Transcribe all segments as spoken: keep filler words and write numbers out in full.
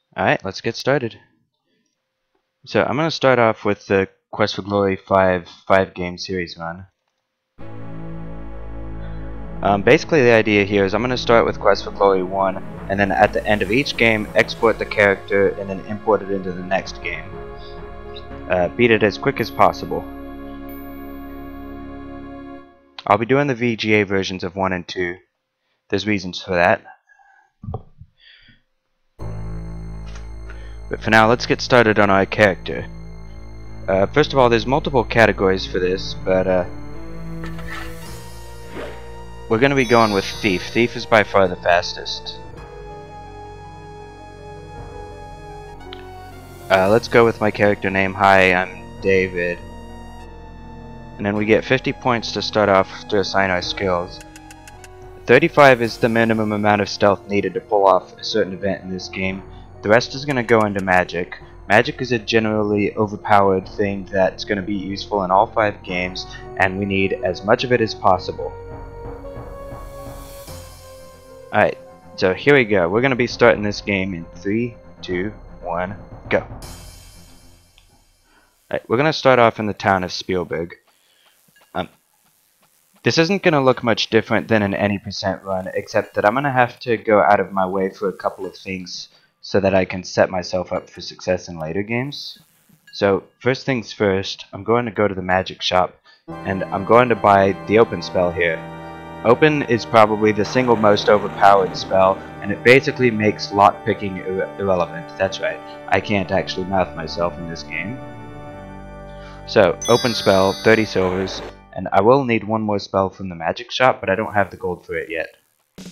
Alright, let's get started. So I'm going to start off with the Quest for Glory five five game series run. Um, basically the idea here is I'm going to start with Quest for Glory one, and then at the end of each game export the character and then import it into the next game. Uh, beat it as quick as possible. I'll be doing the V G A versions of one and two. There's reasons for that. But for now, let's get started on our character. Uh, first of all, there's multiple categories for this, but uh, we're going to be going with Thief. Thief is by far the fastest. Uh, let's go with my character name. Hi, I'm David. And then we get fifty points to start off to assign our skills. thirty-five is the minimum amount of stealth needed to pull off a certain event in this game. The rest is going to go into magic. Magic is a generally overpowered thing that's going to be useful in all five games, and we need as much of it as possible. Alright, so here we go. We're going to be starting this game in three, two, one, go. Alright, we're going to start off in the town of Spielberg. Um, this isn't going to look much different than an any percent run, except that I'm going to have to go out of my way for a couple of things so that I can set myself up for success in later games. So first things first, I'm going to go to the magic shop and I'm going to buy the open spell here. Open is probably the single most overpowered spell, and it basically makes lockpicking ir irrelevant. That's right, I can't actually mouth myself in this game. So open spell, thirty silvers, and I will need one more spell from the magic shop, but I don't have the gold for it yet.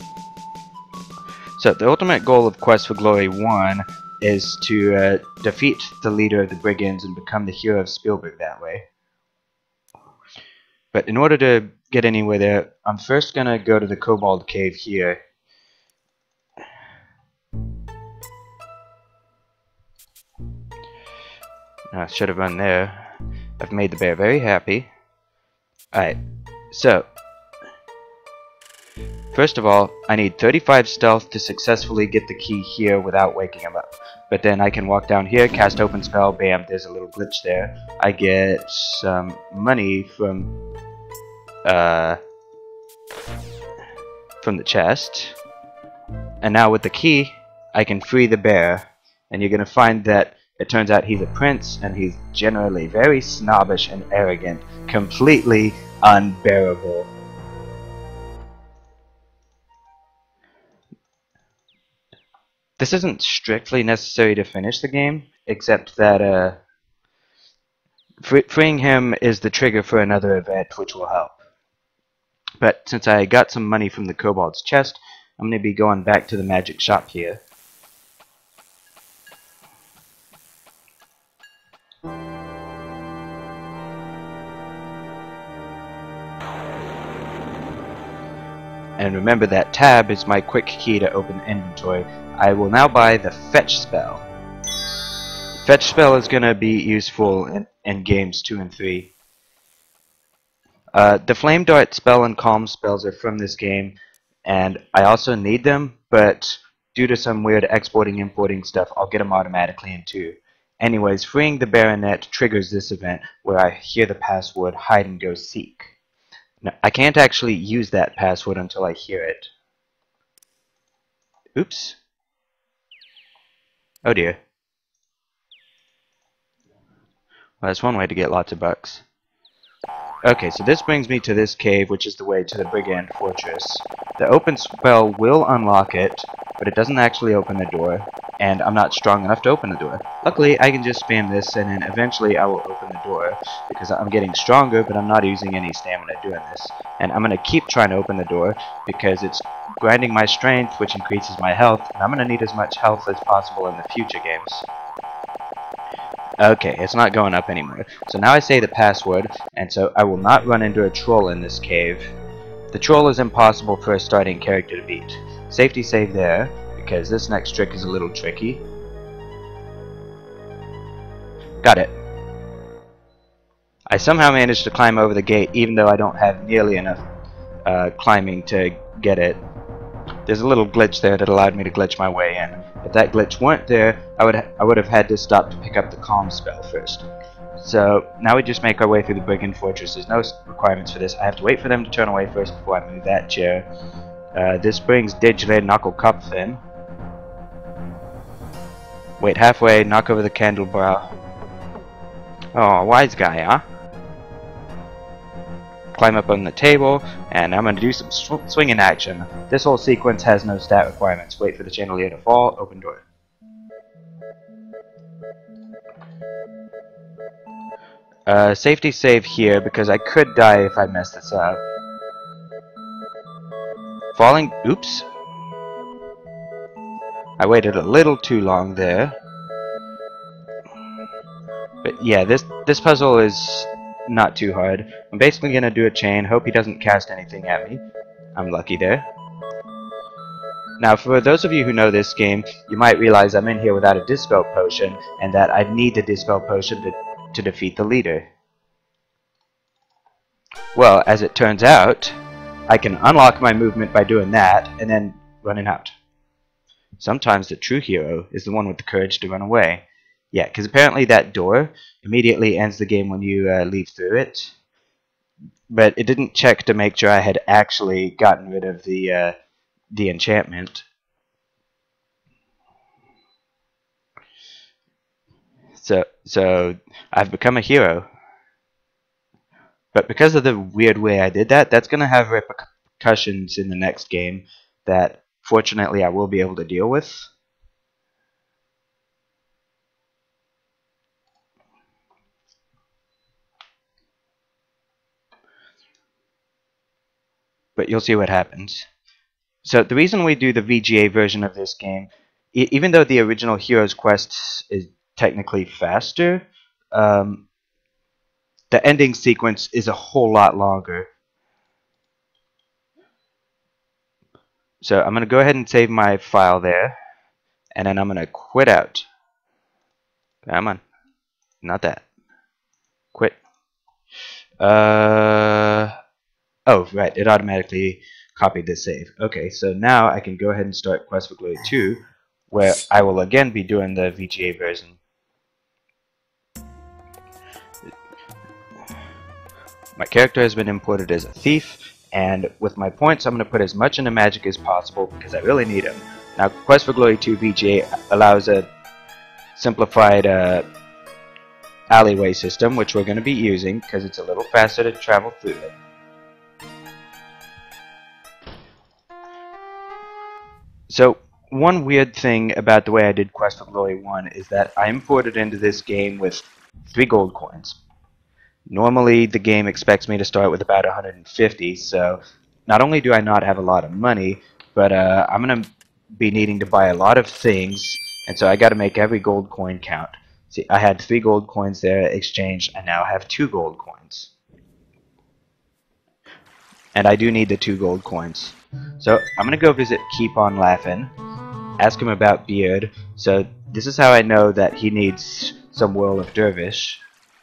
So the ultimate goal of Quest for Glory one is to uh, defeat the leader of the brigands and become the hero of Spielberg that way. But in order to get anywhere there, I'm first going to go to the Kobold Cave here. I should have run there. I've made the bear very happy. Alright, so first of all, I need thirty-five stealth to successfully get the key here without waking him up. But then I can walk down here, cast open spell, bam, there's a little glitch there. I get some money from uh, from the chest. And now with the key, I can free the bear. And you're going to find that it turns out he's a prince, and he's generally very snobbish and arrogant, completely unbearable. This isn't strictly necessary to finish the game, except that uh, free freeing him is the trigger for another event, which will help. But since I got some money from the kobold's chest, I'm going to be going back to the magic shop here. And remember that tab is my quick key to open inventory. I will now buy the Fetch spell. The Fetch spell is going to be useful in, in games two and three. Uh, the Flame Dart spell and Calm spells are from this game, and I also need them, but due to some weird exporting importing stuff, I'll get them automatically in two. Anyways, freeing the Baronet triggers this event where I hear the password hide and go seek. Now, I can't actually use that password until I hear it. Oops. Oh dear. Well, that's one way to get lots of bucks. Okay, so this brings me to this cave, which is the way to the Brigand Fortress. The open spell will unlock it, but it doesn't actually open the door, and I'm not strong enough to open the door. Luckily, I can just spam this, and then eventually I will open the door, because I'm getting stronger, but I'm not using any stamina doing this. And I'm going to keep trying to open the door, because it's grinding my strength, which increases my health, and I'm going to need as much health as possible in the future games. Okay, it's not going up anymore. So now I say the password, and so I will not run into a troll in this cave. The troll is impossible for a starting character to beat. Safety save there, because this next trick is a little tricky. Got it. I somehow managed to climb over the gate, even though I don't have nearly enough uh, climbing to get it. there's a little glitch there that allowed me to glitch my way in. If that glitch weren't there, I would I would have had to stop to pick up the calm spell first. So now we just make our way through the Brigand Fortress. There's no requirements for this. I have to wait for them to turn away first before I move that chair. Uh, this brings Digile Knuckle Cup in. Wait halfway, knock over the candelabra. Oh, wise guy, huh? Climb up on the table, and I'm going to do some sw swinging action. This whole sequence has no stat requirements. Wait for the chandelier to fall, open door. Uh, safety save here, because I could die if I mess this up. Falling, oops. I waited a little too long there. But yeah, this, this puzzle is not too hard. I'm basically going to do a chain, hope he doesn't cast anything at me. I'm lucky there. Now, for those of you who know this game, you might realize I'm in here without a Dispel Potion, and that I need the Dispel Potion to, to defeat the leader. Well, as it turns out, I can unlock my movement by doing that, and then running out. Sometimes the true hero is the one with the courage to run away. Yeah, because apparently that door immediately ends the game when you uh, leave through it. But it didn't check to make sure I had actually gotten rid of the uh, the enchantment. So, so I've become a hero. But because of the weird way I did that, that's going to have repercussions in the next game that fortunately I will be able to deal with. But you'll see what happens. So the reason we do the V G A version of this game, e even though the original Heroes Quest is technically faster, um, the ending sequence is a whole lot longer. So I'm going to go ahead and save my file there, and then I'm going to quit out. Come on, not that. Quit. Uh, oh, right, it automatically copied this save. Okay, so now I can go ahead and start Quest for Glory two, where I will again be doing the V G A version. My character has been imported as a thief, and with my points I'm going to put as much into magic as possible because I really need them. Now, Quest for Glory two V G A allows a simplified uh, alleyway system, which we're going to be using because it's a little faster to travel through it. So, one weird thing about the way I did Quest for Glory one is that I imported into this game with three gold coins. Normally, the game expects me to start with about one hundred fifty, so not only do I not have a lot of money, but uh, I'm going to be needing to buy a lot of things, and so I got to make every gold coin count. See, I had three gold coins there exchanged, I now have two gold coins. And I do need the two gold coins. So I'm going to go visit Keep On Laughing, ask him about Beard. So this is how I know that he needs some Whirl of Dervish.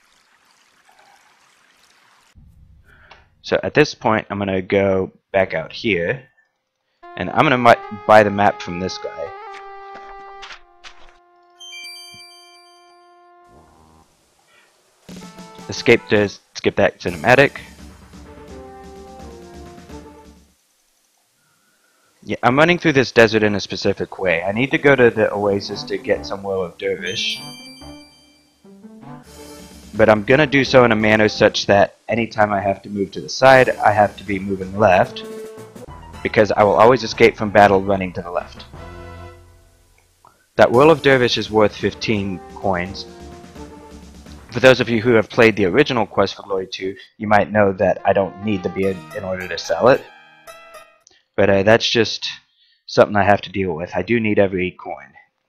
So at this point, I'm going to go back out here, and I'm going to buy the map from this guy. Escape to skip that cinematic. Yeah, I'm running through this desert in a specific way. I need to go to the oasis to get some Whirl of Dervish. But I'm going to do so in a manner such that anytime I have to move to the side, I have to be moving left, because I will always escape from battle running to the left. That Whirl of Dervish is worth fifteen coins. For those of you who have played the original Quest for Glory two, you might know that I don't need the beard in order to sell it. But uh, that's just something I have to deal with. I do need every coin.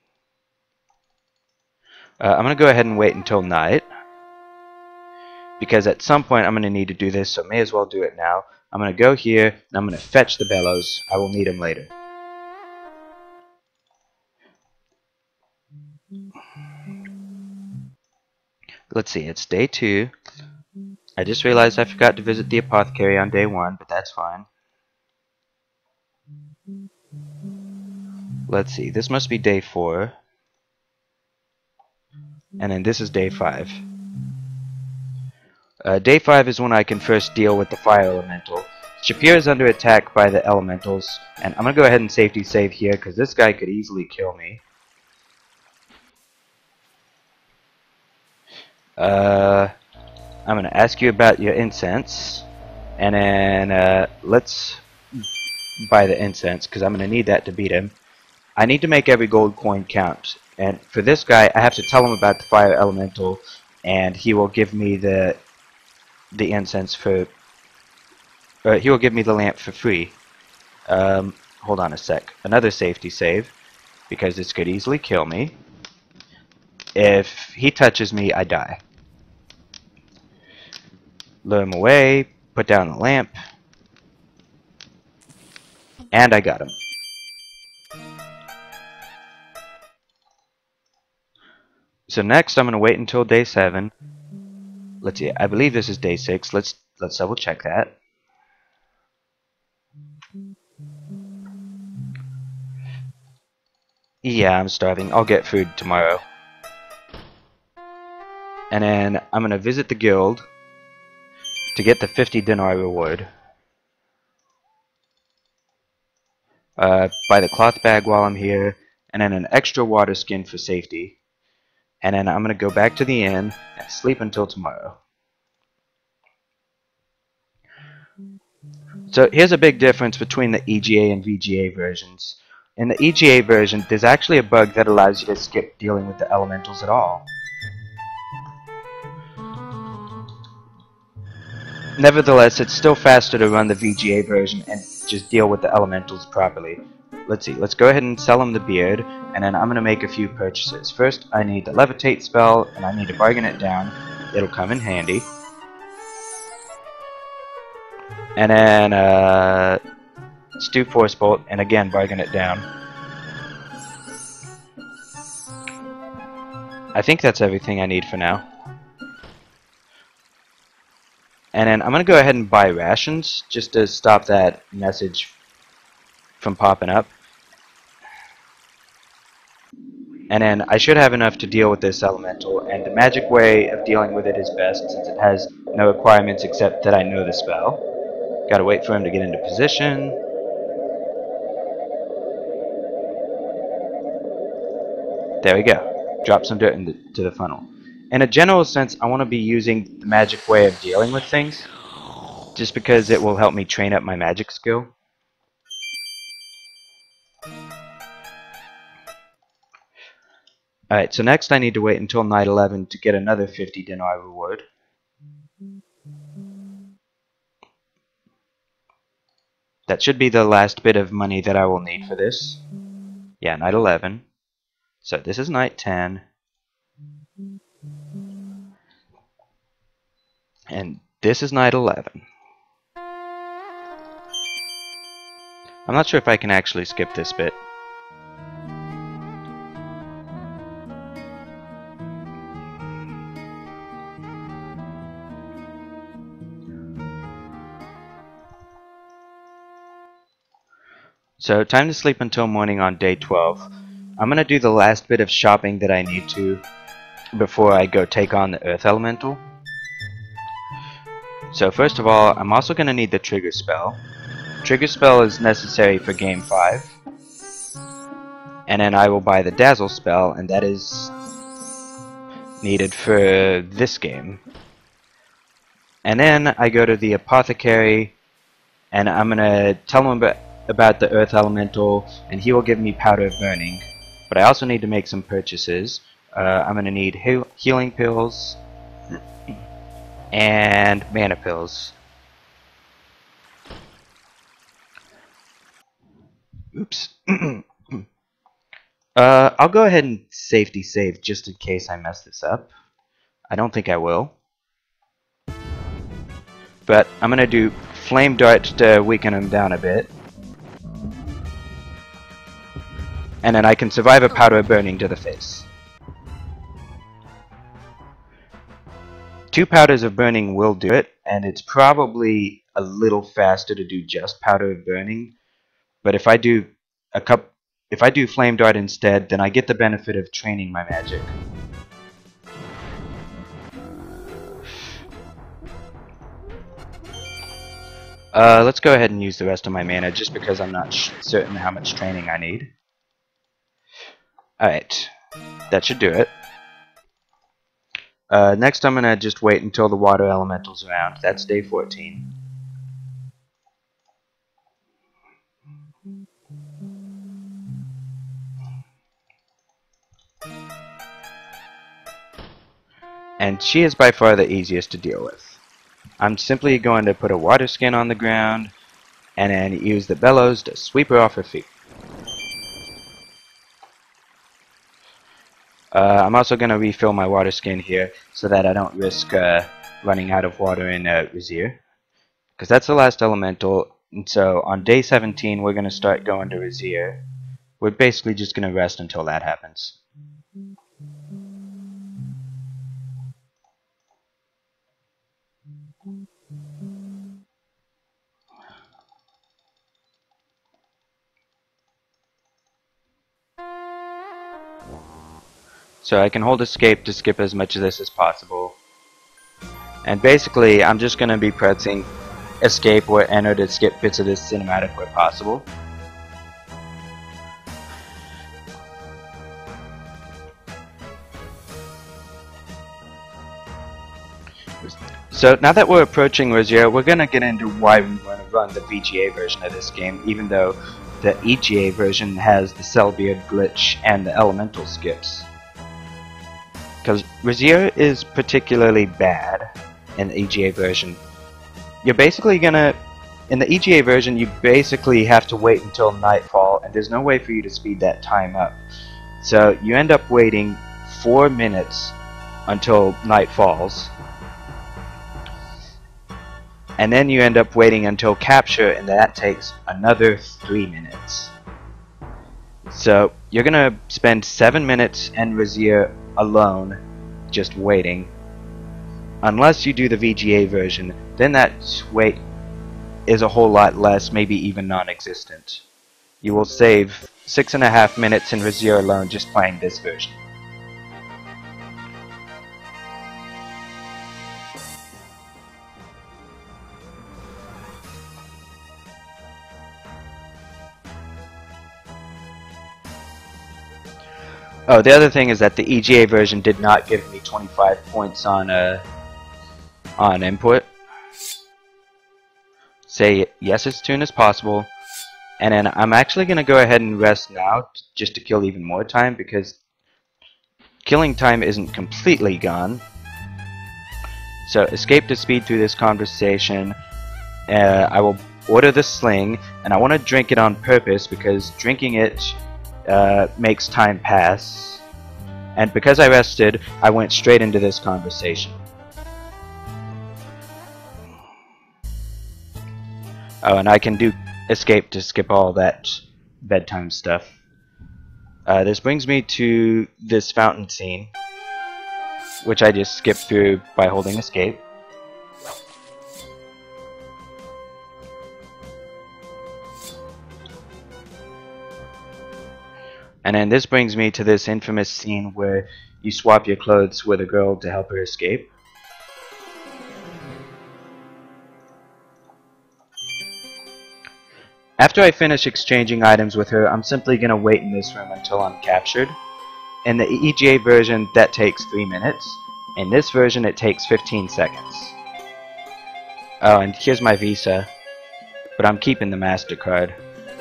Uh, I'm going to go ahead and wait until night, because at some point I'm going to need to do this, so may as well do it now. I'm going to go here, and I'm going to fetch the bellows. I will need them later. Let's see, it's day two. I just realized I forgot to visit the apothecary on day one, but that's fine. let's see, this must be day four. And then this is day five. Uh, day five is when I can first deal with the fire elemental. Shapir is under attack by the elementals, and I'm gonna go ahead and safety save here because this guy could easily kill me. Uh, I'm gonna ask you about your incense, and then uh, let's buy the incense because I'm gonna need that to beat him. I need to make every gold coin count, and for this guy, I have to tell him about the fire elemental, and he will give me the the incense for. Uh, he will give me the lamp for free. Um, hold on a sec. Another safety save, because this could easily kill me. If he touches me, I die. Lure him away, put down the lamp, and I got him. So next, I'm gonna wait until day seven. Let's see. I believe this is day six. Let's let's double check that. Yeah, I'm starving. I'll get food tomorrow. And then I'm gonna visit the guild to get the fifty dinar reward. Uh, buy the cloth bag while I'm here, and then an extra water skin for safety. And then I'm gonna go back to the inn and sleep until tomorrow. So here's a big difference between the E G A and V G A versions. In the E G A version, there's actually a bug that allows you to skip dealing with the elementals at all. Nevertheless, it's still faster to run the V G A version and just deal with the elementals properly. Let's see, let's go ahead and sell him the beard, and then I'm going to make a few purchases. First, I need the levitate spell, and I need to bargain it down. It'll come in handy. And then, uh, Stew Force Bolt, and again, bargain it down. I think that's everything I need for now. And then I'm going to go ahead and buy rations, just to stop that message from popping up. And then I should have enough to deal with this elemental, and the magic way of dealing with it is best, since it has no requirements except that I know the spell. Gotta wait for him to get into position. There we go. Drop some dirt into the funnel. In a general sense, I want to be using the magic way of dealing with things, just because it will help me train up my magic skill. Alright, so next I need to wait until night eleven to get another fifty dinar reward. That should be the last bit of money that I will need for this. Yeah, night eleven. So this is night ten. And this is night eleven. I'm not sure if I can actually skip this bit. So time to sleep until morning on day twelve. I'm going to do the last bit of shopping that I need to before I go take on the Earth Elemental. So first of all, I'm also going to need the Trigger Spell. Trigger Spell is necessary for Game five. And then I will buy the Dazzle Spell, and that is needed for this game. And then I go to the Apothecary, and I'm going to tell him about about the Earth Elemental, and he will give me Powder of Burning. But I also need to make some purchases. Uh, I'm going to need heal healing pills and mana pills. Oops. uh, I'll go ahead and safety save just in case I mess this up. I don't think I will. But I'm going to do Flame Dart to weaken him down a bit. And then I can survive a Powder of Burning to the face. Two Powders of Burning will do it, and it's probably a little faster to do just Powder of Burning. But if I do a couple, if I do Flame Dart instead, then I get the benefit of training my magic. Uh, let's go ahead and use the rest of my mana, just because I'm not sh certain how much training I need. Alright, that should do it. Uh, next I'm gonna just wait until the water elemental's around. That's day fourteen. And she is by far the easiest to deal with. I'm simply going to put a water skin on the ground, and then use the bellows to sweep her off her feet. Uh, I'm also going to refill my water skin here, so that I don't risk uh, running out of water in uh, Razir. Because that's the last elemental, and so on day seventeen we're going to start going to Razir. We're basically just going to rest until that happens. So I can hold escape to skip as much of this as possible. And basically, I'm just going to be pressing escape or enter to skip bits of this cinematic where possible. So now that we're approaching Razir, we're going to get into why we want to run the V G A version of this game, even though the E G A version has the Cellbeard glitch and the elemental skips. Because Razir is particularly bad in the E G A version. You're basically gonna, in the E G A version, you basically have to wait until nightfall, and there's no way for you to speed that time up. So you end up waiting four minutes until night falls. And then you end up waiting until capture, and that takes another three minutes. So you're gonna spend seven minutes in Razir alone, just waiting. Unless you do the V G A version, then that wait is a whole lot less, maybe even non-existent. You will save six and a half minutes in Razir alone just playing this version. Oh, the other thing is that the E G A version did not give me twenty-five points on uh, on input. Say yes as soon as possible, and then I'm actually going to go ahead and rest now just to kill even more time, because killing time isn't completely gone. So escape to speed through this conversation. Uh, I will order the sling, and I want to drink it on purpose because drinking it Uh, makes time pass, and because I rested, I went straight into this conversation. Oh, and I can do escape to skip all that bedtime stuff. Uh, this brings me to this fountain scene, which I just skipped through by holding escape. And then this brings me to this infamous scene where you swap your clothes with a girl to help her escape. After I finish exchanging items with her, I'm simply going to wait in this room until I'm captured. In the E G A version, that takes three minutes. In this version, it takes fifteen seconds. Oh, and here's my Visa, but I'm keeping the MasterCard.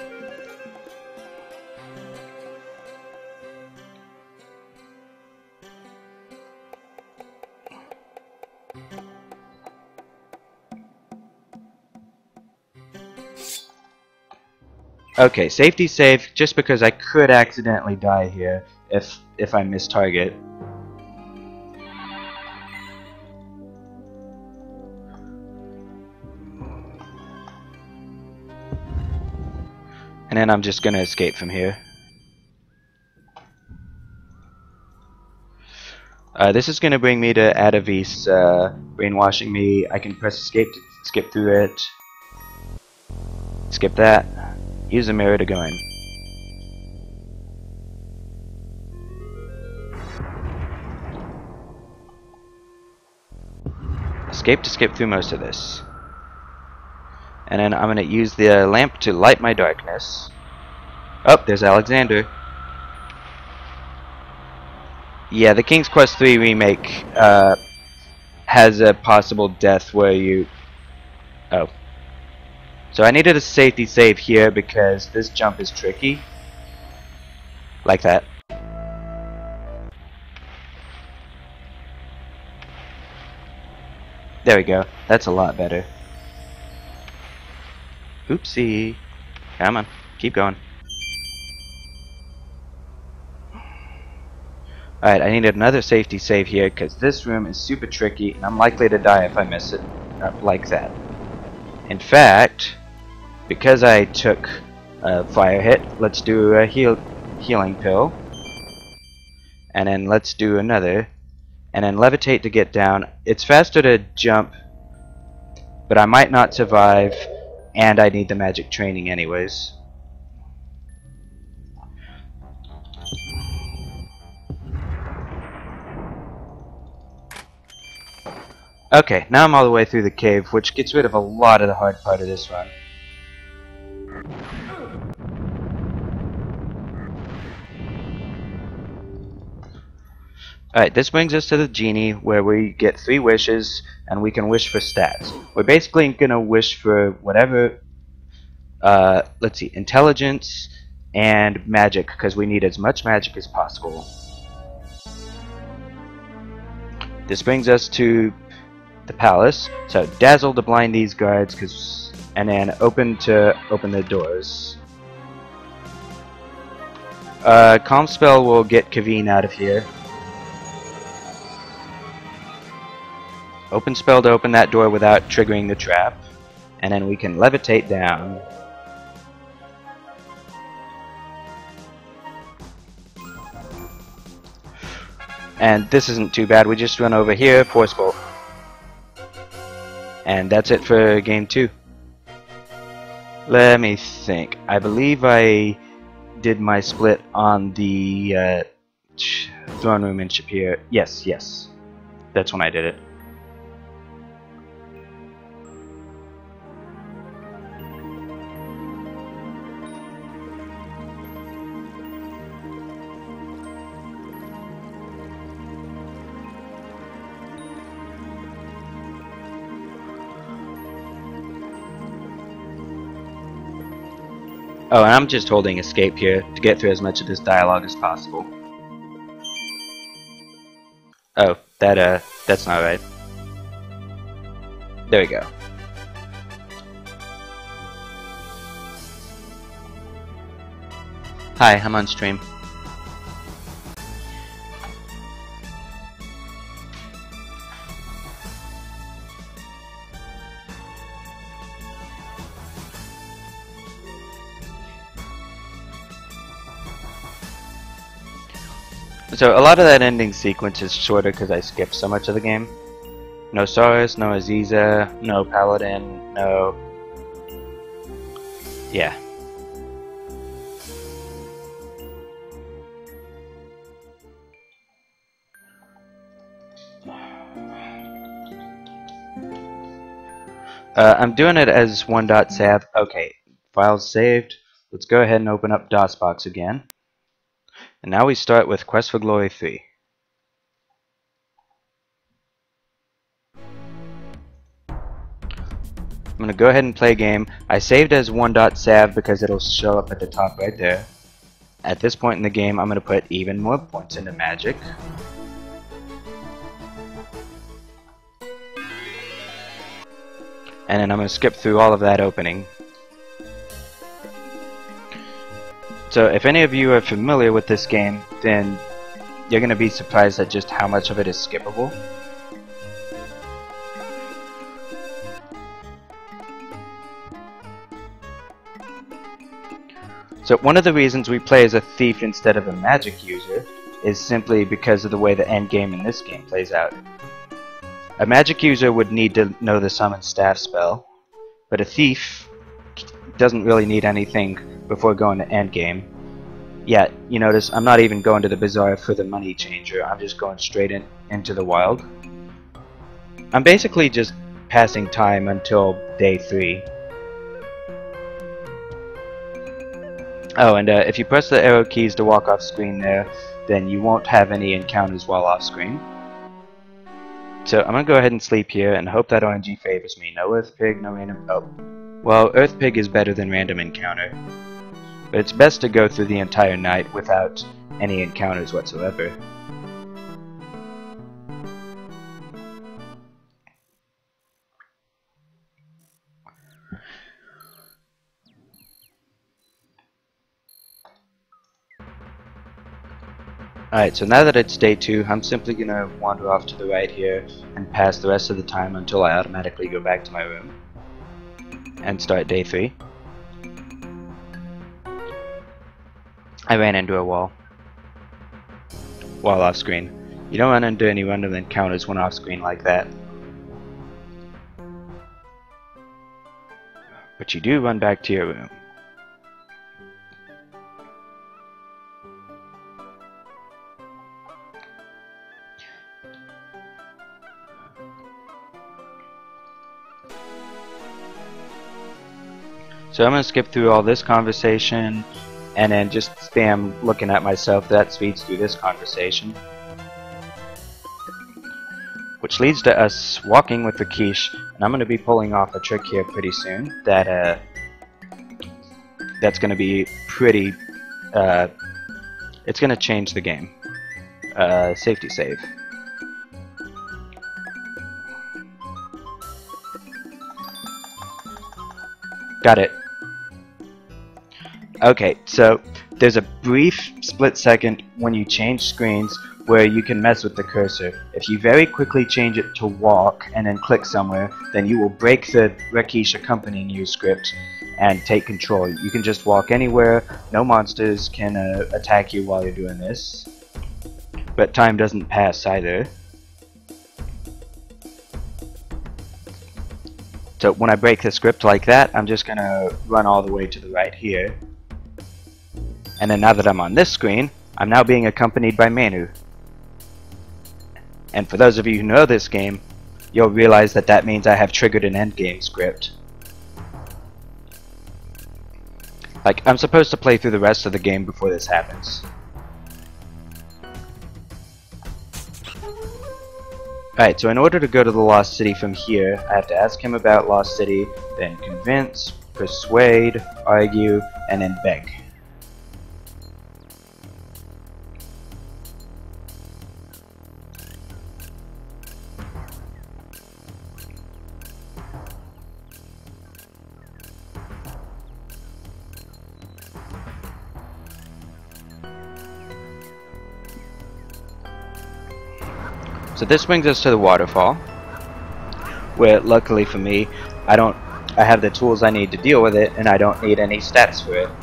Okay, safety safe, just because I could accidentally die here if if I miss target. And then I'm just gonna escape from here. Uh, this is gonna bring me to Adavis, uh, brainwashing me. I can press escape to skip through it. Skip that. Use the mirror to go in. escape to skip through most of this. And then I'm going to use the lamp to light my darkness. Oh, there's Alexander. Yeah, the King's Quest three remake uh, has a possible death where you... Oh. So I needed a safety save here because this jump is tricky. Like that. There we go. That's a lot better. Oopsie. Come on. Keep going. Alright, I needed another safety save here because this room is super tricky and I'm likely to die if I miss it uh, like that. In fact, because I took a fire hit, let's do a heal healing pill. And then let's do another. And then levitate to get down. It's faster to jump, but I might not survive, and I need the magic training anyways. Okay, now I'm all the way through the cave, which gets rid of a lot of the hard part of this run. Alright, this brings us to the genie, where we get three wishes, and we can wish for stats. We're basically gonna wish for whatever, uh, let's see, intelligence and magic, because we need as much magic as possible. This brings us to the palace. So dazzle to blind these guards, cause, and then open to open the doors. Uh, calm spell will get Kaveen out of here. Open spell to open that door without triggering the trap, and then we can levitate down. And this isn't too bad. We just run over here, force bolt. And that's it for game two. Let me think. I believe I did my split on the uh, throne room in Shapir. Yes, yes. That's when I did it. Oh, and I'm just holding escape here to get through as much of this dialogue as possible. Oh, that, uh, that's not right. There we go. Hi, I'm on stream. So a lot of that ending sequence is shorter because I skipped so much of the game. No Saurus, no Aziza, no Paladin, no... Yeah. Uh, I'm doing it as one.sav. Okay, files saved. Let's go ahead and open up DOSBox again. And now we start with Quest for Glory three. I'm going to go ahead and play a game. I saved as one.sav because it'll show up at the top right there. At this point in the game, I'm going to put even more points into magic. And then I'm going to skip through all of that opening. So if any of you are familiar with this game, then you're going to be surprised at just how much of it is skippable. So one of the reasons we play as a thief instead of a magic user is simply because of the way the end game in this game plays out. A magic user would need to know the summon staff spell, but a thief doesn't really need anything before going to endgame. Yeah, you notice I'm not even going to the bazaar for the money changer, I'm just going straight in into the wild. I'm basically just passing time until day three. Oh, and uh, if you press the arrow keys to walk off screen there, then you won't have any encounters while off screen. So I'm gonna go ahead and sleep here and hope that R N G favors me. No Earth Pig, no random. Oh, well, Earth Pig is better than random encounter, but it's best to go through the entire night without any encounters whatsoever. Alright, so now that it's day two, I'm simply gonna wander off to the right here and pass the rest of the time until I automatically go back to my room and start day three. I ran into a wall while off screen. You don't run into any random encounters when off screen like that. But you do run back to your room. So I'm going to skip through all this conversation and then just spam looking at myself. That speeds through this conversation. Which leads to us walking with the quiche, and I'm going to be pulling off a trick here pretty soon that uh, that's going to be pretty, uh, it's going to change the game. Uh, safety save. Got it. Okay, so there's a brief split second when you change screens where you can mess with the cursor. If you very quickly change it to walk and then click somewhere, then you will break the Rakish accompanying you script and take control. You can just walk anywhere, no monsters can uh, attack you while you're doing this, but time doesn't pass either. So when I break the script like that, I'm just gonna run all the way to the right here. And then now that I'm on this screen, I'm now being accompanied by Manu. And for those of you who know this game, you'll realize that that means I have triggered an endgame script. Like, I'm supposed to play through the rest of the game before this happens. Alright, so in order to go to the Lost City from here, I have to ask him about Lost City, then convince, persuade, argue, and then beg. So this brings us to the waterfall, where luckily for me, I don't, I have the tools I need to deal with it, and I don't need any stats for it.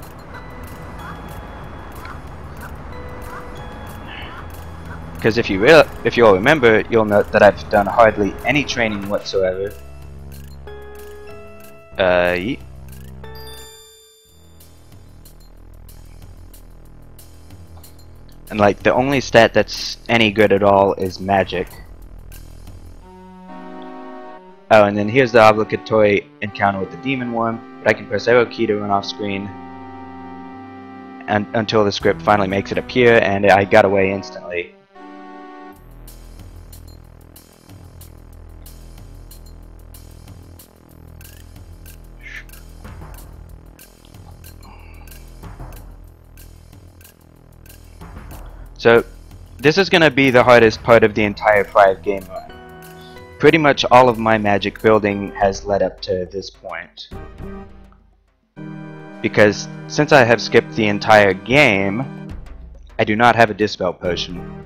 Because if you real, if you'll remember, you'll note that I've done hardly any training whatsoever. Uh, yeet. And like, the only stat that's any good at all is magic. Oh, and then here's the obligatory encounter with the demon worm, but I can press arrow key to run off screen and until the script finally makes it appear, and I got away instantly. So, this is going to be the hardest part of the entire five game run. Pretty much all of my magic building has led up to this point. Because since I have skipped the entire game, I do not have a Dispel Potion.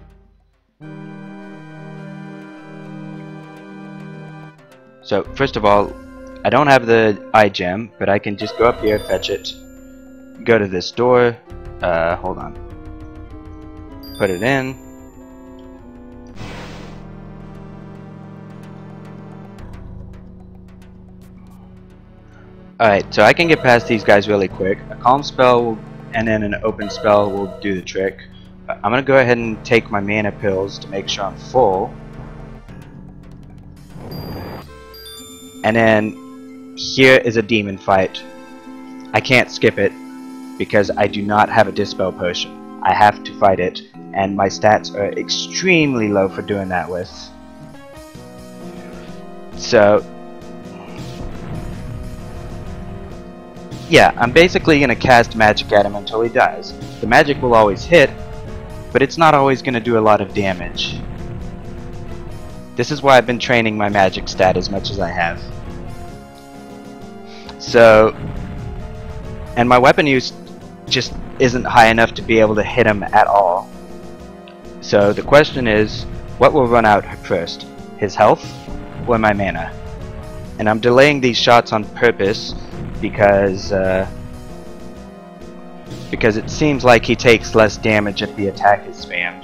So, first of all, I don't have the eye gem, but I can just go up here, fetch it, go to this door, uh, hold on. Put it in. Alright, so I can get past these guys really quick. A calm spell and then an open spell will do the trick. I'm gonna go ahead and take my mana pills to make sure I'm full. And then here is a demon fight. I can't skip it because I do not have a dispel potion. I have to fight it, and my stats are extremely low for doing that with. So yeah, I'm basically gonna cast magic at him until he dies. The magic will always hit, but it's not always gonna do a lot of damage. This is why I've been training my magic stat as much as I have. So, and my weapon use just isn't high enough to be able to hit him at all. So the question is, what will run out first? His health or my mana? And I'm delaying these shots on purpose because uh, because it seems like he takes less damage if the attack is spammed.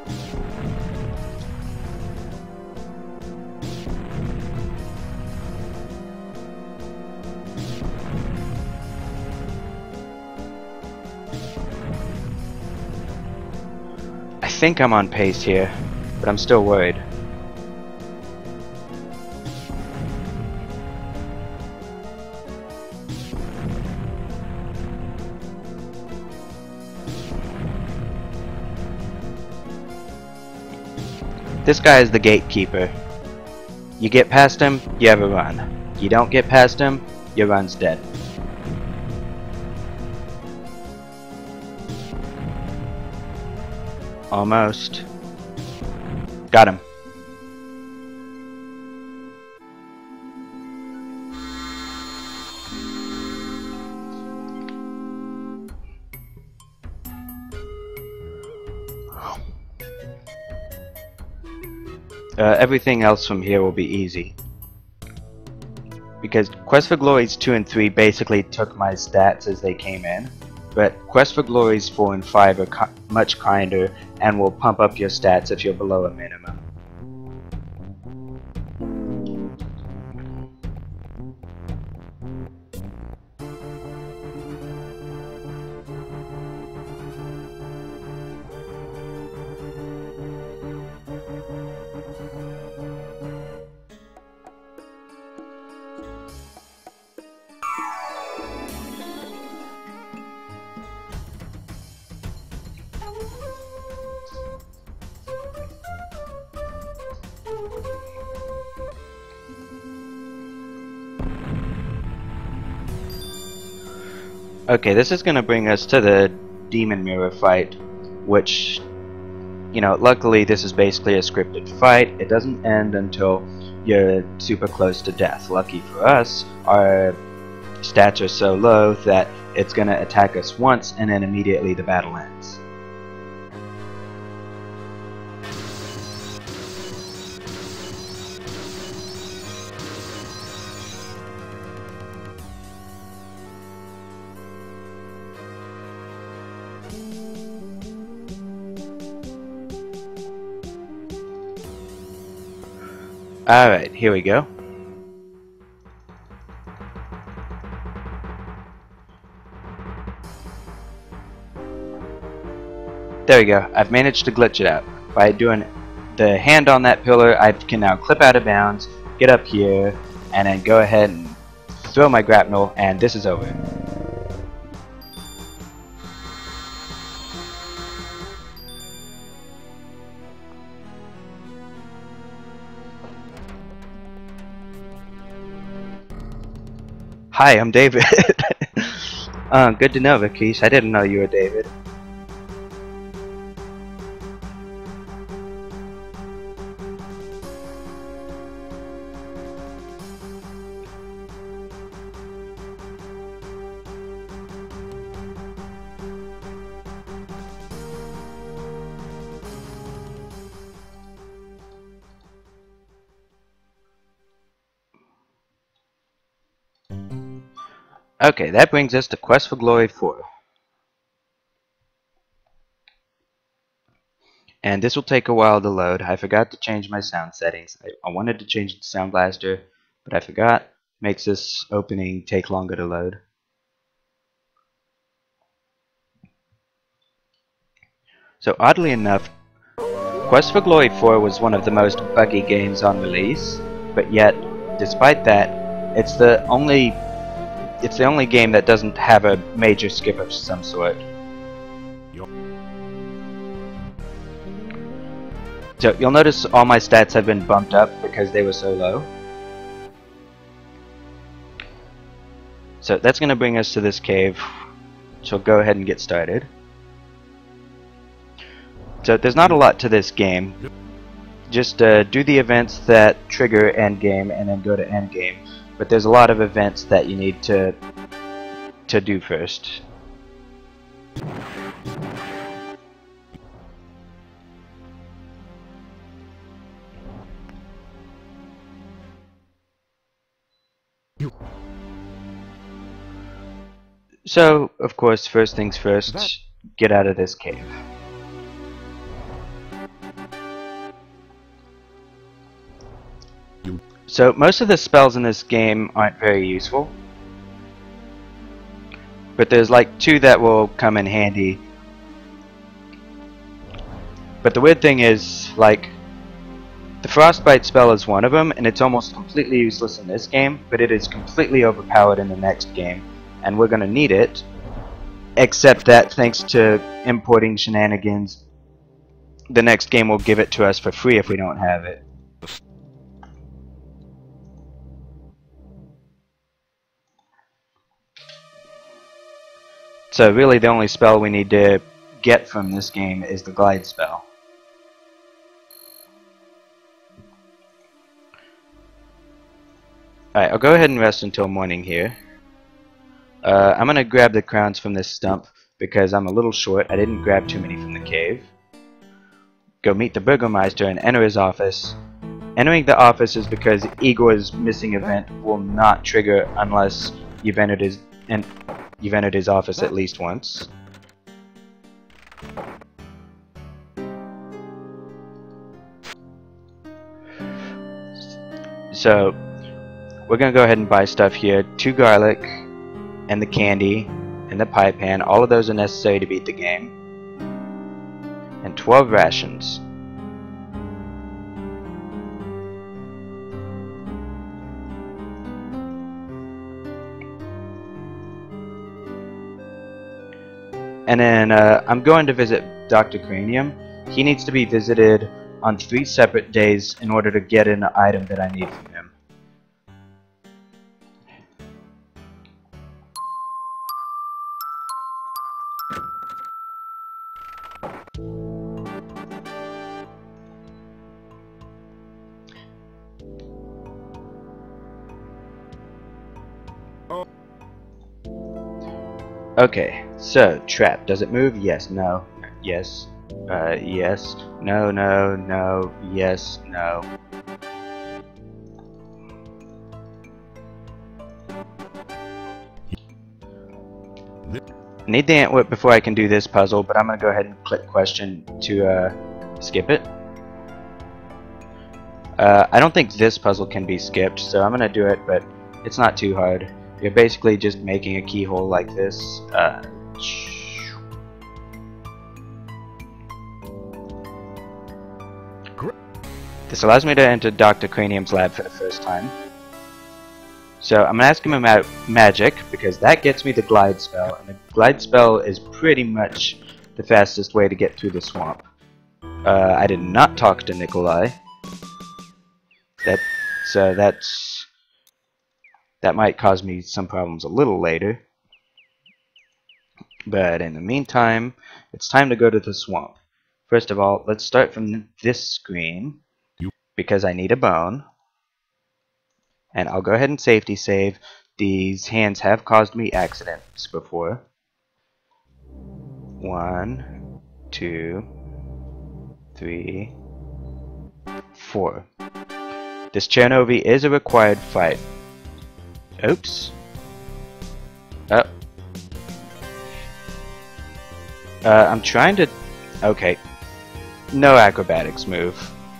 I think I'm on pace here, but I'm still worried. This guy is the gatekeeper. You get past him, you have a run. You don't get past him, your run's dead. Almost. Got him. Uh, everything else from here will be easy. Because Quest for Glories two and three basically took my stats as they came in. But Quest for Glories four and five are ki much kinder and will pump up your stats if you're below a minimum. Okay, this is going to bring us to the Demon Mirror fight, which, you know, luckily this is basically a scripted fight. It doesn't end until you're super close to death. Lucky for us, our stats are so low that it's going to attack us once and then immediately the battle ends. Alright, here we go. There we go. I've managed to glitch it out. By doing the hand on that pillar, I can now clip out of bounds, get up here, and then go ahead and throw my grapnel, and this is over. Hi, I'm David. uh, good to know, Vakeesh. I didn't know you were David. Okay, that brings us to Quest for Glory four. And this will take a while to load. I forgot to change my sound settings. I, I wanted to change the Sound Blaster, but I forgot. Makes this opening take longer to load. So oddly enough, Quest for Glory four was one of the most buggy games on release, but yet, despite that, It's the only it's the only game that doesn't have a major skip of some sort. So you'll notice all my stats have been bumped up because they were so low. So that's going to bring us to this cave. So go ahead and get started. So there's not a lot to this game. Just uh, do the events that trigger endgame and then go to endgame. But there's a lot of events that you need to to do first. So, of course, first things first, get out of this cave. So, most of the spells in this game aren't very useful. But there's like two that will come in handy. But the weird thing is, like, the Frostbite spell is one of them, and it's almost completely useless in this game, but it is completely overpowered in the next game. And we're going to need it, except that thanks to importing shenanigans, the next game will give it to us for free if we don't have it. So really the only spell we need to get from this game is the glide spell. Alright, I'll go ahead and rest until morning here. Uh, I'm gonna grab the crowns from this stump because I'm a little short. I didn't grab too many from the cave. Go meet the Burgermeister and enter his office. Entering the office is because Igor's missing event will not trigger unless you've entered his and you've entered his office at least once. So we're gonna go ahead and buy stuff here. Two garlic, and the candy, and the pie pan. All of those are necessary to beat the game. And twelve rations. And then uh, I'm going to visit Doctor Cranium. He needs to be visited on three separate days in order to get an item that I need from him. Okay, so trap. Does it move? Yes, no, yes, uh, yes, no, no, no, yes, no. I need the ant whip before I can do this puzzle, but I'm gonna go ahead and click question to uh, skip it. Uh, I don't think this puzzle can be skipped, so I'm gonna do it, but it's not too hard. You're basically just making a keyhole like this. Uh, this allows me to enter Doctor Cranium's lab for the first time. So I'm gonna ask him about magic because that gets me the glide spell, and the glide spell is pretty much the fastest way to get through the swamp. Uh, I did not talk to Nikolai. That so that's. That might cause me some problems a little later. But in the meantime, it's time to go to the swamp. First of all, let's start from this screen, because I need a bone. And I'll go ahead and safety save. These hands have caused me accidents before. One, two, three, four. This Chernobyl is a required fight. Oops. Oh. Uh, I'm trying to... Okay. No acrobatics move.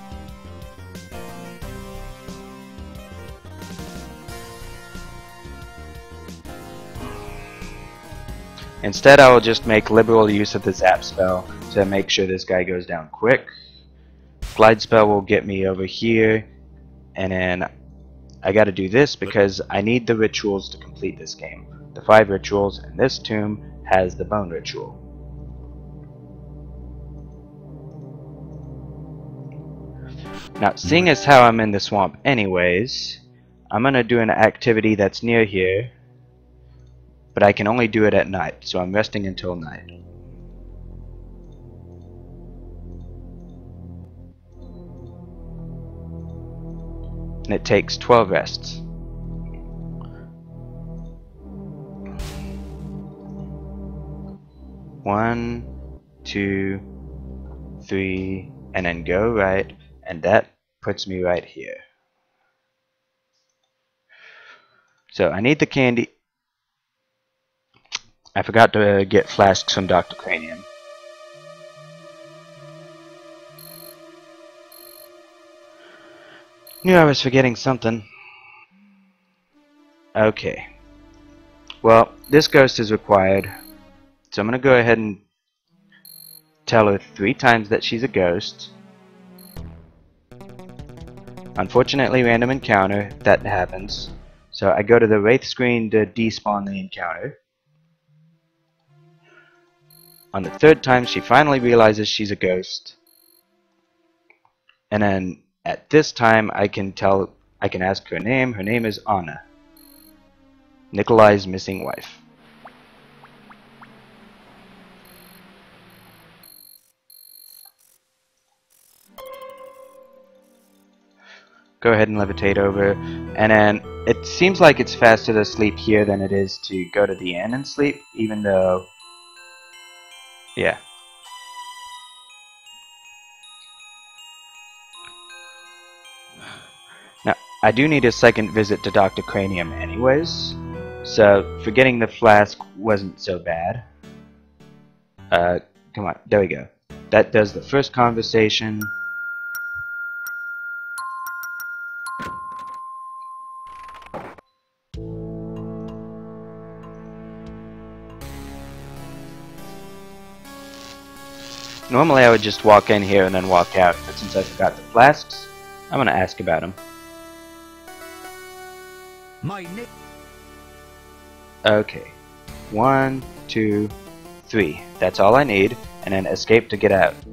Instead, I will just make liberal use of the zap spell to make sure this guy goes down quick. Glide spell will get me over here, and then I gotta do this because I need the rituals to complete this game. The five rituals, and this tomb has the bone ritual. Now, seeing as how I'm in the swamp anyways, I'm gonna do an activity that's near here, but I can only do it at night, so I'm resting until night. And it takes twelve rests. One, two, three, and then go right, and that puts me right here. So I need the candy. I forgot to get flasks from Doctor Cranium. Knew I was forgetting something. Okay. Well, this ghost is required, so I'm gonna go ahead and tell her three times that she's a ghost. Unfortunately, random encounter, that happens. So I go to the Wraith screen to despawn the encounter. On the third time, she finally realizes she's a ghost. And then at this time, I can tell, I can ask her name. Her name is Anna, Nikolai's missing wife. Go ahead and levitate over, and then it seems like it's faster to sleep here than it is to go to the inn and sleep, even though, yeah. Now, I do need a second visit to Doctor Cranium anyways, so forgetting the flask wasn't so bad. Uh, come on, there we go. That does the first conversation. Normally I would just walk in here and then walk out, but since I forgot the flasks, I'm gonna ask about them. My name. Okay. One, two, three. That's all I need, and then escape to get out.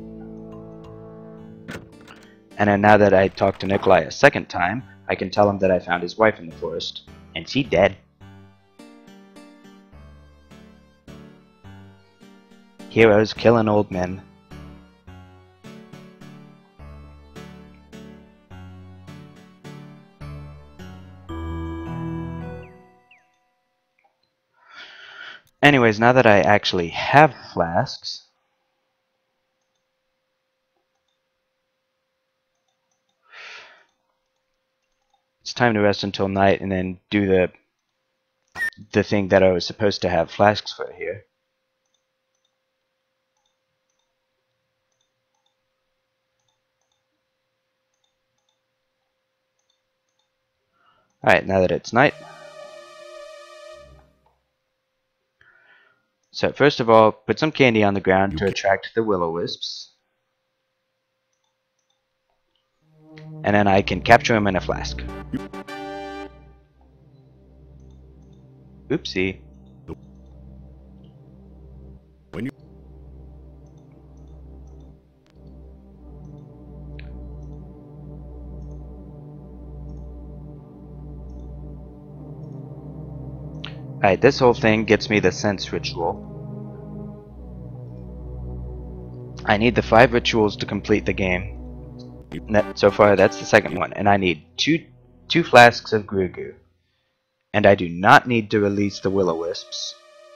And then now that I talked to Nikolai a second time, I can tell him that I found his wife in the forest, and she dead. Heroes killing old men. Anyways, now that I actually have flasks, it's time to rest until night and then do the the thing that I was supposed to have flasks for here. Alright, now that it's night. So first of all, put some candy on the ground to attract the will-o-wisps. And then I can capture them in a flask. Oopsie. When you Alright, this whole thing gets me the sense ritual. I need the five rituals to complete the game. And that, so far, that's the second one. And I need two two flasks of Grugu. And I do not need to release the will-o-wisps.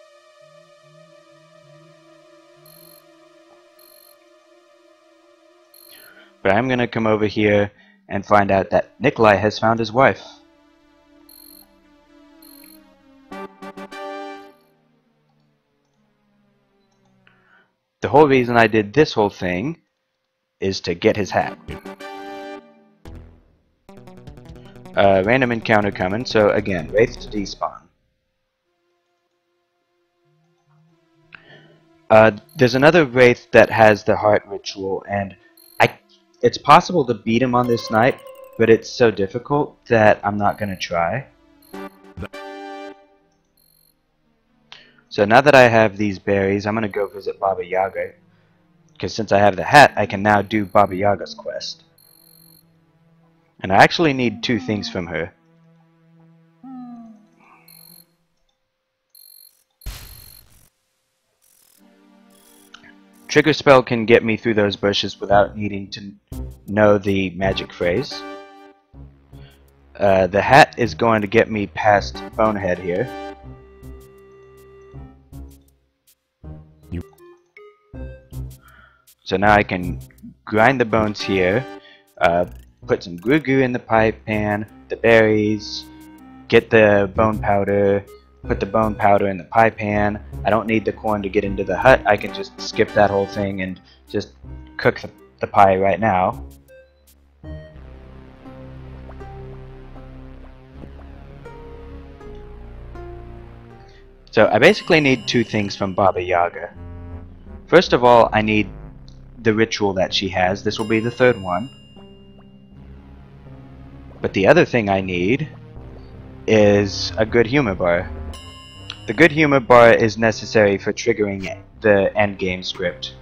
But I'm gonna come over here and find out that Nikolai has found his wife. The whole reason I did this whole thing is to get his hat. Uh, random encounter coming, so again, Wraith to despawn. Uh, there's another Wraith that has the heart ritual, and I, it's possible to beat him on this night, but it's so difficult that I'm not going to try. So now that I have these berries, I'm going to go visit Baba Yaga, because since I have the hat, I can now do Baba Yaga's quest. And I actually need two things from her. Trigger spell can get me through those bushes without needing to know the magic phrase. Uh, the hat is going to get me past Bonehead here. So now I can grind the bones here, uh, put some Goo Goo in the pipe pan, the berries, get the bone powder, put the bone powder in the pie pan. I don't need the corn to get into the hut. I can just skip that whole thing and just cook the, the pie right now. So I basically need two things from Baba Yaga. First of all, I need the ritual that she has. This will be the third one. But the other thing I need is a good humor bar. The good humor bar is necessary for triggering the endgame script.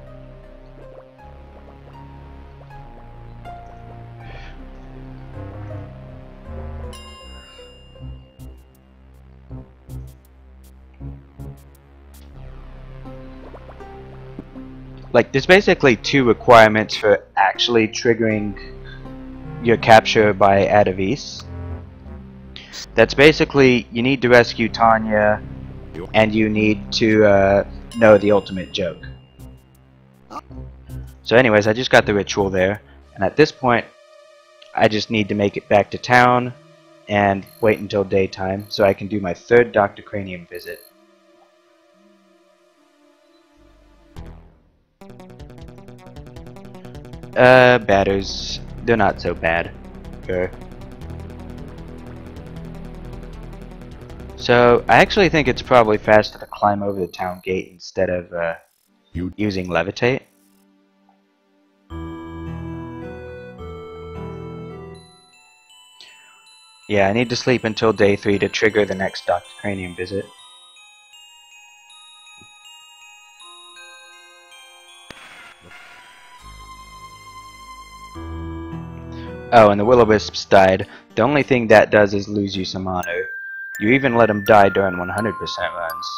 Like, there's basically two requirements for actually triggering your capture by Adavis. That's basically, you need to rescue Tanya, and you need to uh, know the ultimate joke. So anyways, I just got the ritual there, and at this point, I just need to make it back to town, and wait until daytime, so I can do my third Doctor Cranium visit. Uh, batters, they're not so bad. Sure. So, I actually think it's probably faster to climb over the town gate instead of uh, You using levitate. Yeah, I need to sleep until day three to trigger the next Doctor Cranium visit. Oh, and the Will-O-Wisps died. The only thing that does is lose you some honor. You even let them die during one hundred percent runs.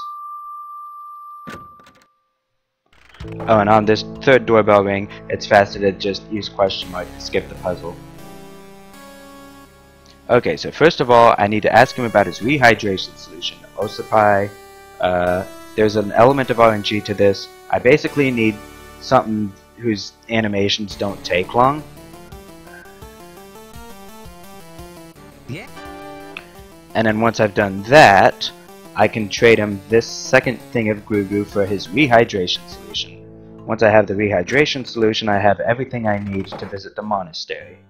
Oh, and on this third doorbell ring, it's faster to just use question mark to skip the puzzle. Okay, so first of all, I need to ask him about his rehydration solution. Osapai, uh, there's an element of R N G to this. I basically need something whose animations don't take long. Yeah. And then once I've done that, I can trade him this second thing of Goo Goo for his rehydration solution. Once I have the rehydration solution, I have everything I need to visit the monastery.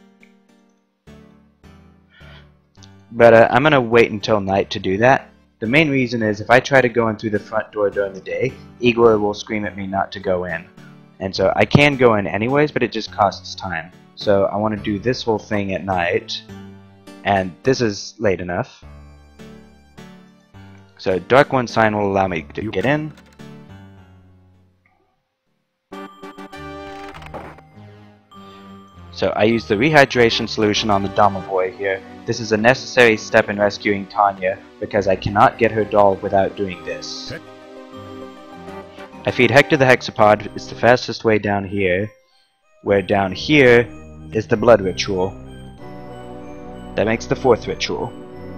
But uh, I'm going to wait until night to do that. The main reason is if I try to go in through the front door during the day, Igor will scream at me not to go in. And so I can go in anyways, but it just costs time. So I want to do this whole thing at night. And this is late enough. So Dark One sign will allow me to get in. So I use the rehydration solution on the Domovoy here. This is a necessary step in rescuing Tanya because I cannot get her doll without doing this. I feed Hector the Hexapod. It's the fastest way down here. Where down here is the blood ritual. That makes the fourth ritual.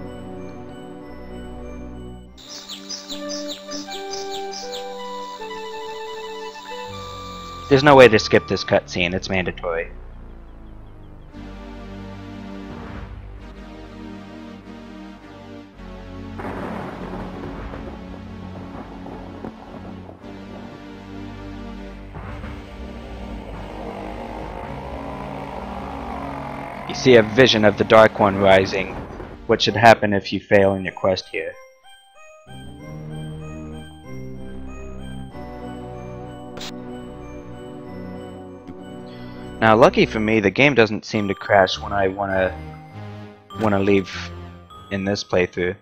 There's no way to skip this cutscene, it's mandatory. You see a vision of the Dark One rising. What should happen if you fail in your quest here? Now, lucky for me, the game doesn't seem to crash when I wanna wanna leave in this playthrough.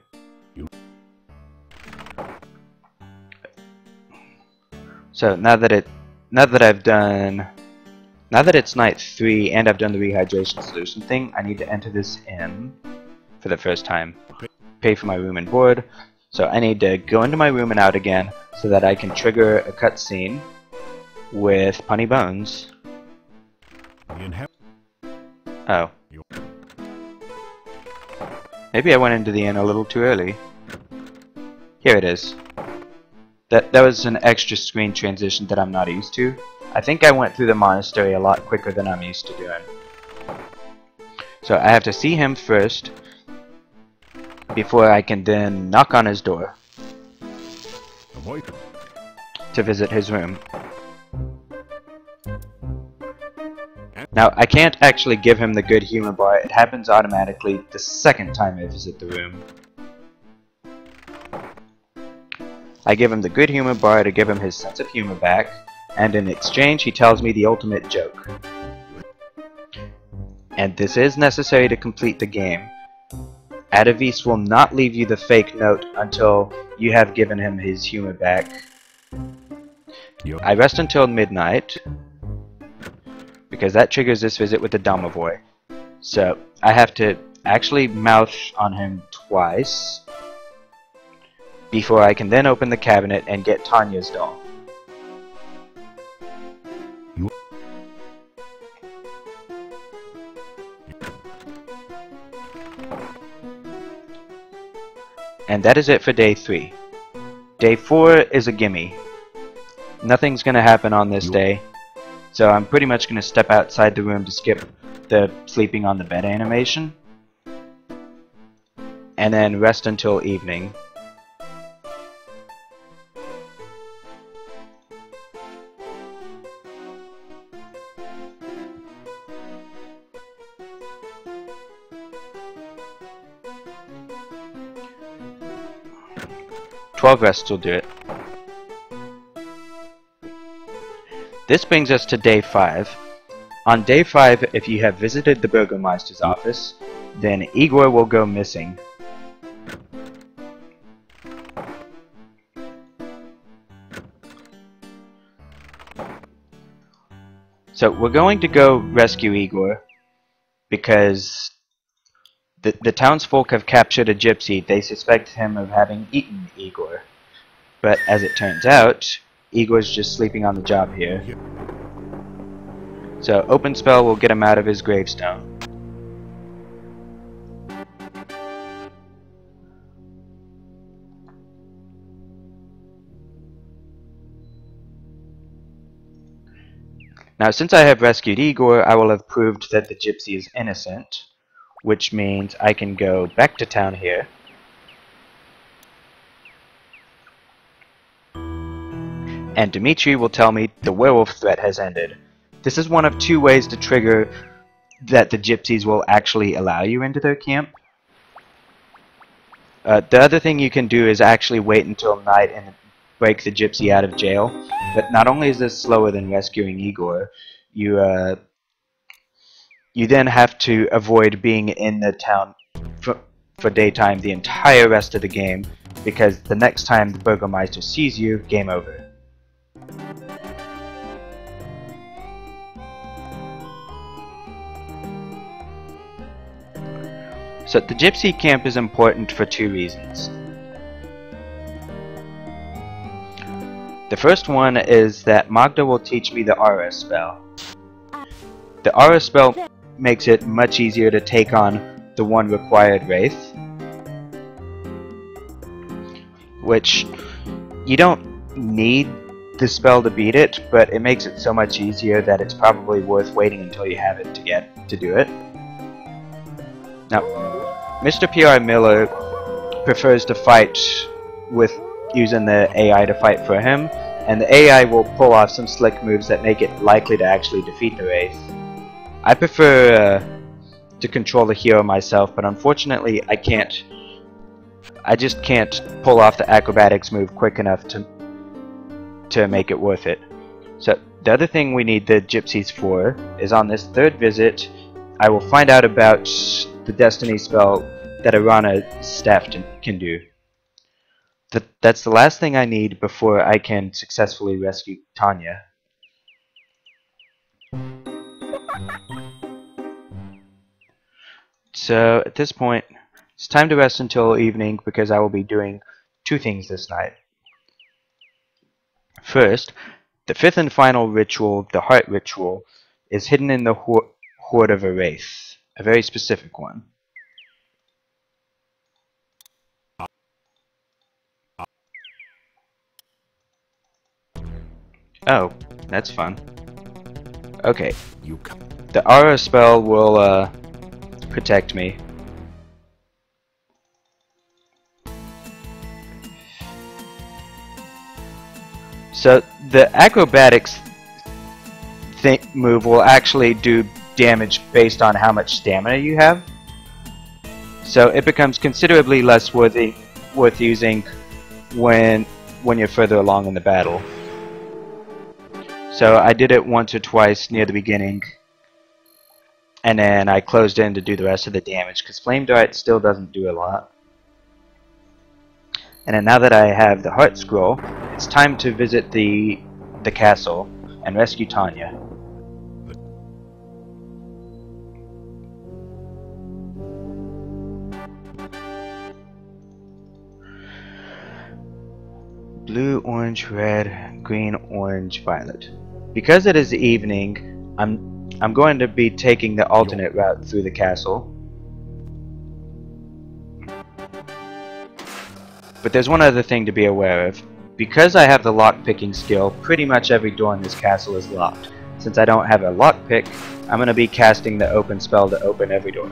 So now that it, now that I've done, now that it's night three and I've done the rehydration solution thing, I need to enter this in for the first time. Pay for my room and board. So I need to go into my room and out again so that I can trigger a cutscene with Punny Bones. Oh. Maybe I went into the inn a little too early. Here it is. That, that was an extra screen transition that I'm not used to. I think I went through the monastery a lot quicker than I'm used to doing. So I have to see him first before I can then knock on his door to visit his room. Now, I can't actually give him the good humor bar. It happens automatically the second time I visit the room. I give him the good humor bar to give him his sense of humor back, and in exchange he tells me the ultimate joke. And this is necessary to complete the game. Adavis will not leave you the fake note until you have given him his humor back. I rest until midnight, because that triggers this visit with the Domovoy. So I have to actually mouth on him twice before I can then open the cabinet and get Tanya's doll. And that is it for day three. Day four is a gimme. Nothing's gonna happen on this day, so I'm pretty much gonna step outside the room to skip the sleeping on the bed animation, and then rest until evening. twelve rests will do it. This brings us to day five. On day five, if you have visited the Burgomeister's office, then Igor will go missing. So we're going to go rescue Igor because the, the townsfolk have captured a gypsy. They suspect him of having eaten Igor. But as it turns out, Igor's just sleeping on the job here. So open spell will get him out of his gravestone. Now since I have rescued Igor, I will have proved that the gypsy is innocent, which means I can go back to town here. And Dimitri will tell me the werewolf threat has ended. This is one of two ways to trigger that the gypsies will actually allow you into their camp. Uh, the other thing you can do is actually wait until night and break the gypsy out of jail. But not only is this slower than rescuing Igor, you uh, you then have to avoid being in the town for, for daytime the entire rest of the game, because the next time the Burgomeister sees you, game over. So the gypsy camp is important for two reasons. The first one is that Magda will teach me the aura spell. The aura spell makes it much easier to take on the one required wraith, which you don't need the spell to beat it, but it makes it so much easier that it's probably worth waiting until you have it to get to do it. Now, Mister P R Miller prefers to fight with using the A I to fight for him, and the A I will pull off some slick moves that make it likely to actually defeat the wraith. I prefer uh, to control the hero myself, but unfortunately I can't. I just can't pull off the acrobatics move quick enough to to make it worth it. So the other thing we need the gypsies for is on this third visit, I will find out about the destiny spell that Arana's staff can do. Th that's the last thing I need before I can successfully rescue Tanya. So at this point, it's time to rest until evening because I will be doing two things this night. First, the fifth and final ritual, the heart ritual, is hidden in the ho hoard of a wraith, a very specific one. Oh, that's fun. Okay, You come. the aura spell will uh, protect me. So the acrobatics th move will actually do damage based on how much stamina you have. So it becomes considerably less worthy, worth using when when you're further along in the battle. So I did it once or twice near the beginning, and then I closed in to do the rest of the damage because Flame Dart still doesn't do a lot. And then now that I have the Heart Scroll, it's time to visit the the castle and rescue Tanya. Blue, orange, red, green, orange, violet. Because it is evening, I'm I'm going to be taking the alternate route through the castle. But there's one other thing to be aware of. Because I have the lock-picking skill, pretty much every door in this castle is locked. Since I don't have a lockpick, I'm going to be casting the open spell to open every door.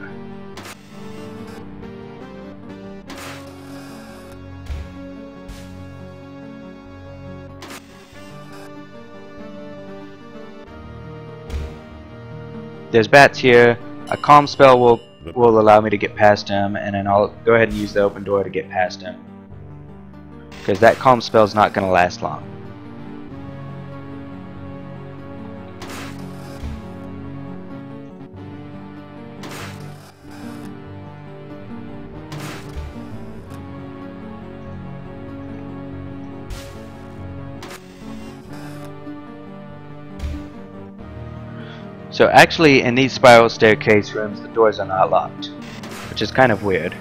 There's bats here. A calm spell will will allow me to get past him, and then I'll go ahead and use the open door to get past him. Because that calm spell is not going to last long. So actually, in these spiral staircase rooms, the doors are not locked, which is kind of weird.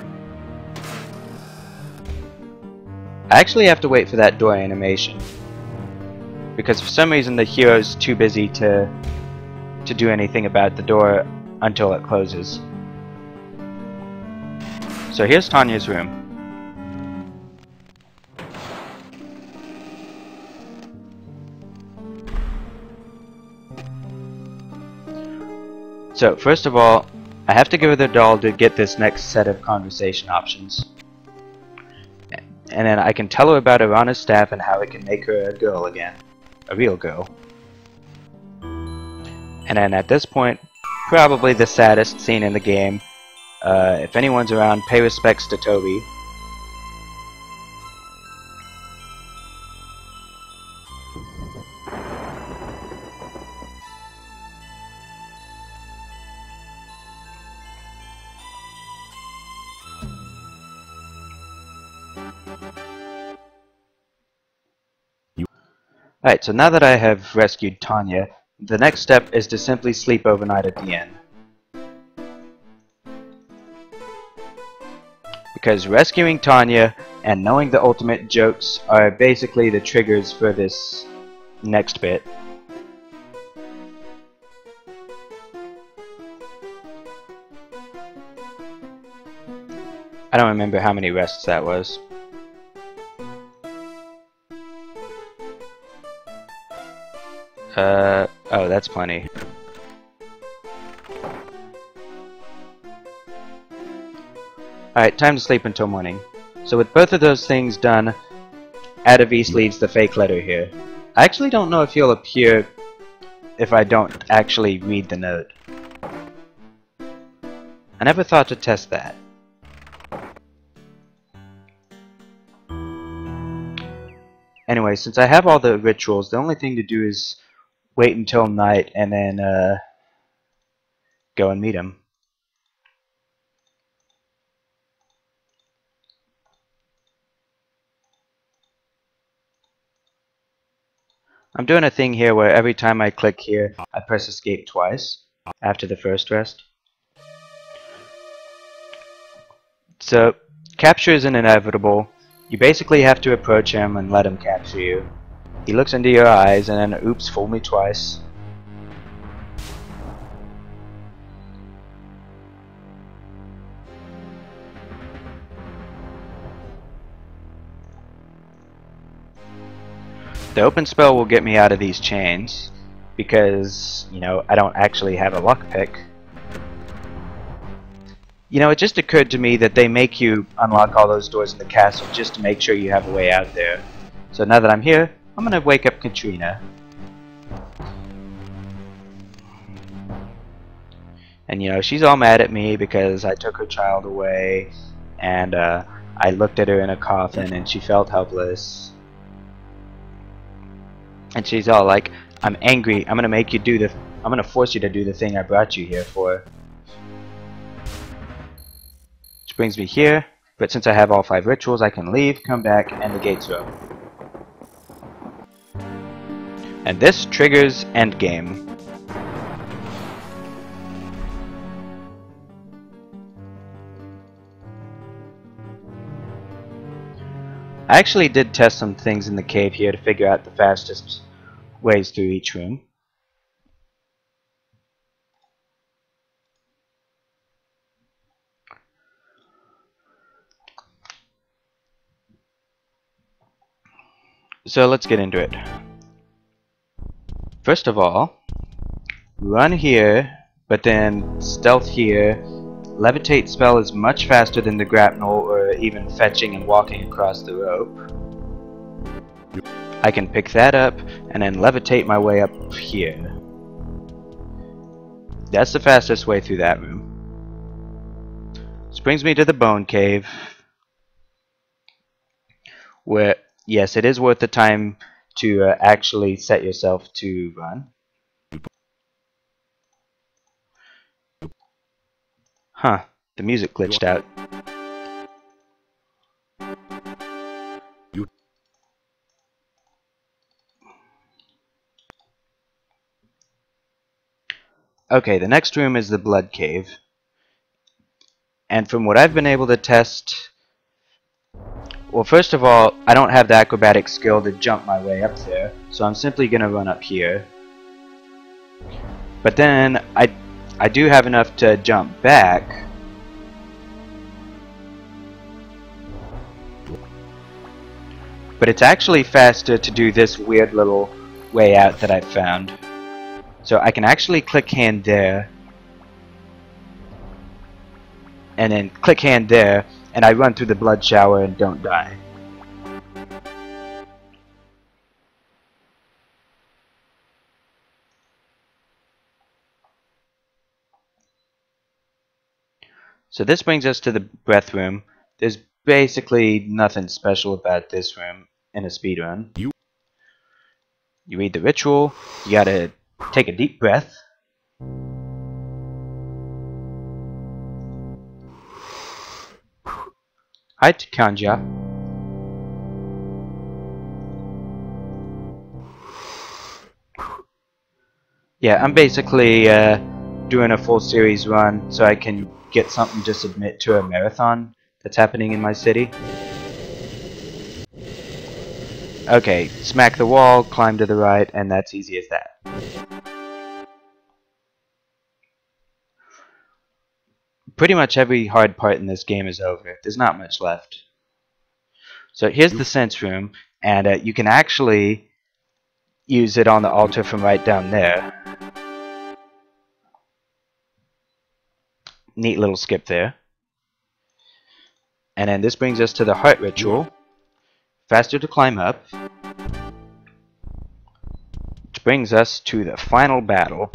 I actually have to wait for that door animation, because for some reason the hero's too busy to to do anything about the door until it closes. So here's Tanya's room. So first of all, I have to give her the doll to get this next set of conversation options. And then I can tell her about Arana's staff and how it can make her a girl again. A real girl. And then at this point, probably the saddest scene in the game. Uh, if anyone's around, pay respects to Toby. Alright, so now that I have rescued Tanya, the next step is to simply sleep overnight at the inn. Because rescuing Tanya and knowing the ultimate jokes are basically the triggers for this next bit. I don't remember how many rests that was. Uh, oh, that's plenty. Alright, time to sleep until morning. So with both of those things done, Adavis leaves the fake letter here. I actually don't know if he'll appear if I don't actually read the note. I never thought to test that. Anyway, since I have all the rituals, the only thing to do is wait until night and then uh, go and meet him. I'm doing a thing here where every time I click here, I press escape twice after the first rest. So, capture isn't inevitable. You basically have to approach him and let him capture you. He looks into your eyes and then, oops, fool me twice. The open spell will get me out of these chains because, you know, I don't actually have a lockpick. You know, it just occurred to me that they make you unlock all those doors in the castle just to make sure you have a way out there. So now that I'm here, I'm gonna wake up Katrina. And you know, she's all mad at me because I took her child away, and uh, I looked at her in a coffin and she felt helpless. And she's all like, I'm angry, I'm gonna make you do the, I'm gonna force you to do the thing I brought you here for. Which brings me here, but since I have all five rituals, I can leave, come back, and the gates are open. And this triggers endgame. I actually did test some things in the cave here to figure out the fastest ways through each room. So let's get into it. First of all, run here, but then stealth here. Levitate spell is much faster than the grapnel or even fetching and walking across the rope. I can pick that up and then levitate my way up here. That's the fastest way through that room. This brings me to the bone cave, where, yes, it is worth the time to uh, actually set yourself to run. Huh, the music glitched out. Okay, the next room is the blood cave. And from what I've been able to test, well, first of all, I don't have the acrobatic skill to jump my way up there, so I'm simply gonna run up here. But then I I do have enough to jump back. But it's actually faster to do this weird little way out that I found. So I can actually click hand there, and then click hand there, and I run through the blood shower and don't die. So this brings us to the breath room. There's basically nothing special about this room in a speedrun. You You read the ritual, you gotta take a deep breath. Hi, Kanja. Yeah, I'm basically uh, doing a full series run so I can get something to submit to a marathon that's happening in my city. Okay, smack the wall, climb to the right, and that's easy as that. Pretty much every hard part in this game is over. There's not much left. So here's the sense room, and uh, you can actually use it on the altar from right down there. Neat little skip there. And then this brings us to the heart ritual. Faster to climb up. Which brings us to the final battle.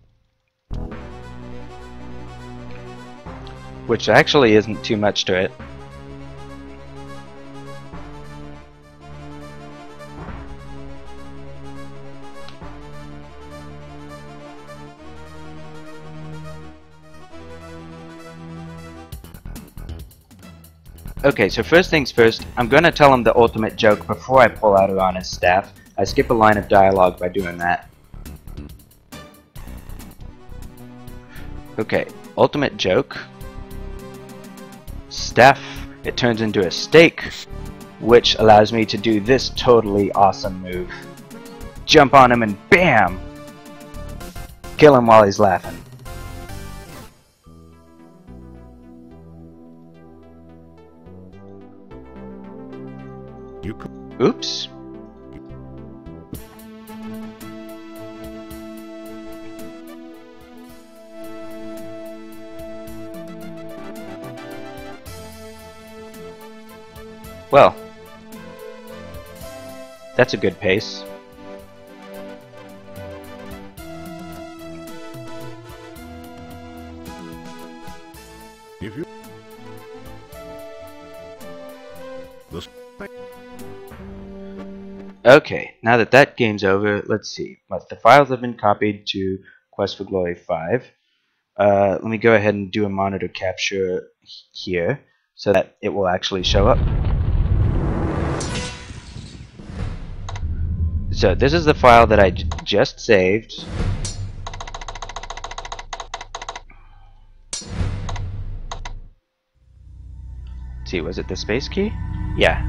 Which actually isn't too much to it. Okay, so first things first, I'm gonna tell him the ultimate joke before I pull out Urana's staff. I skip a line of dialogue by doing that. Okay, ultimate joke. Staff, it turns into a stake, which allows me to do this totally awesome move. Jump on him and BAM! Kill him while he's laughing. You could. Oops. Well, that's a good pace. If you. The. Okay, now that that game's over, let's see. But the files have been copied to Quest for Glory five. Uh, let me go ahead and do a monitor capture here so that it will actually show up. So this is the file that I j just saved. Let's see, was it the space key? Yeah.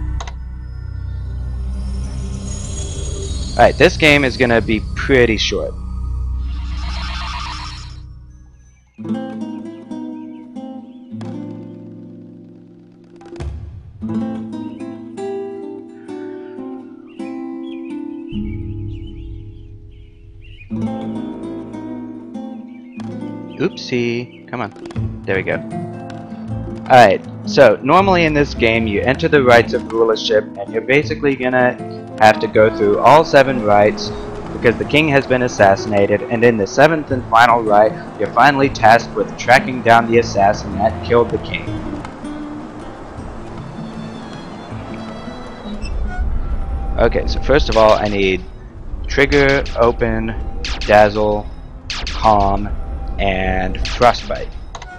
Alright, this game is gonna be pretty short. Oopsie. Come on. There we go. Alright, so normally in this game you enter the rites of rulership and you're basically gonna have to go through all seven rites because the king has been assassinated, and in the seventh and final rite you're finally tasked with tracking down the assassin that killed the king. Okay, so first of all I need Trigger, Open, Dazzle, Calm, and Frostbite.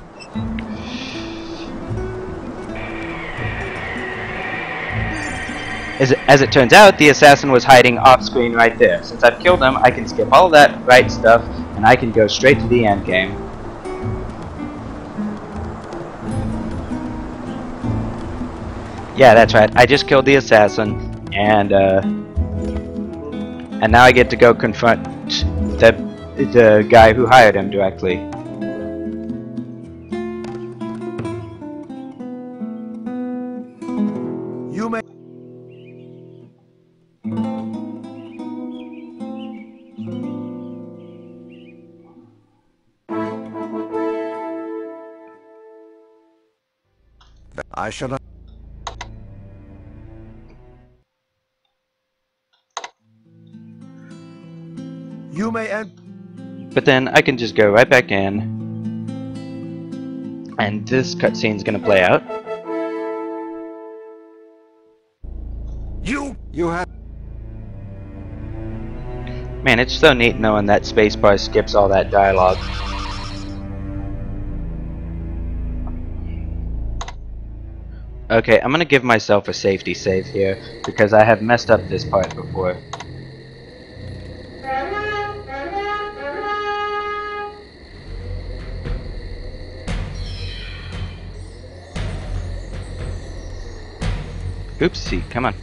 As it, as it turns out, the assassin was hiding off screen right there. Since I've killed him, I can skip all that right stuff and I can go straight to the end game. Yeah, that's right. I just killed the assassin, and uh, and now I get to go confront the the guy who hired him directly. You may. I shall not. You may end. But then I can just go right back in, and this cutscene's gonna play out. You. You have. Man, it's so neat knowing that spacebar skips all that dialogue. Okay, I'm gonna give myself a safety save here because I have messed up this part before. Oopsie, come on.